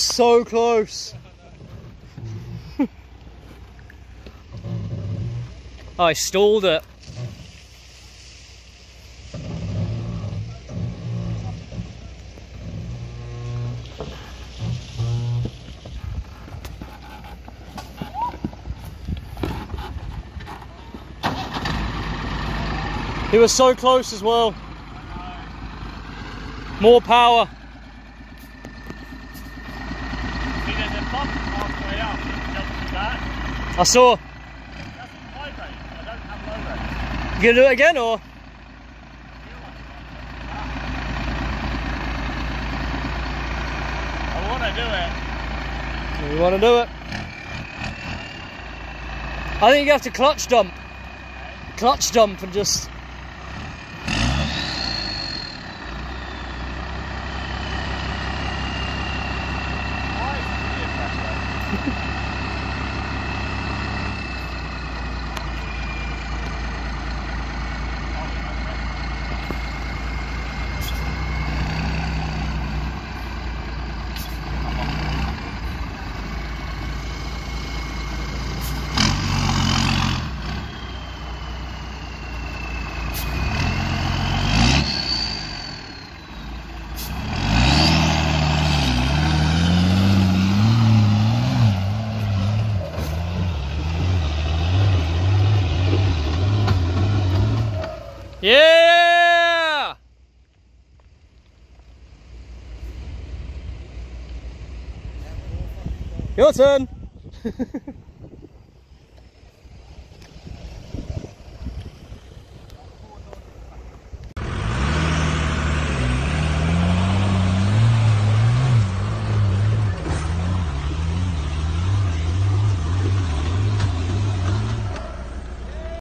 So close. I stalled it. He was so close as well. More power. See, there's a bump halfway up that jumps to that. I saw. That's high rate. I don't have low rate. You gonna do it again or? I want to do it. You want to do it? I think you have to clutch dump. Clutch dump and just... Yeah! Your turn.